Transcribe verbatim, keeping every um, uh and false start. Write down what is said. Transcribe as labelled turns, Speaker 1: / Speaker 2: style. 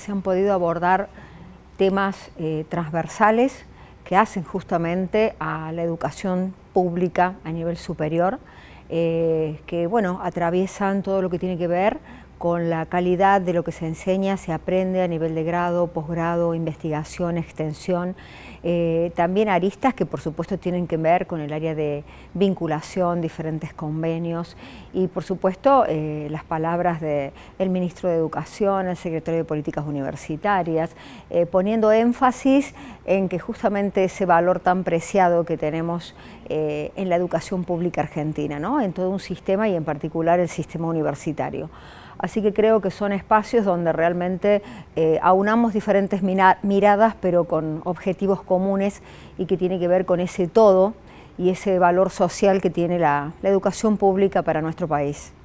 Speaker 1: se han podido abordar temas eh, transversales que hacen justamente a la educación pública a nivel superior, eh, que bueno, atraviesan todo lo que tiene que ver con la calidad de lo que se enseña, se aprende a nivel de grado, posgrado, investigación, extensión, eh, también aristas que por supuesto tienen que ver con el área de vinculación, diferentes convenios y por supuesto eh, las palabras del ministro de Educación, el secretario de Políticas Universitarias, eh, poniendo énfasis en que justamente ese valor tan preciado que tenemos eh, en la educación pública argentina, ¿no? En todo un sistema y en particular el sistema universitario. Así que creo que son espacios donde realmente eh, aunamos diferentes miradas, pero con objetivos comunes y que tiene que ver con ese todo y ese valor social que tiene la, la educación pública para nuestro país.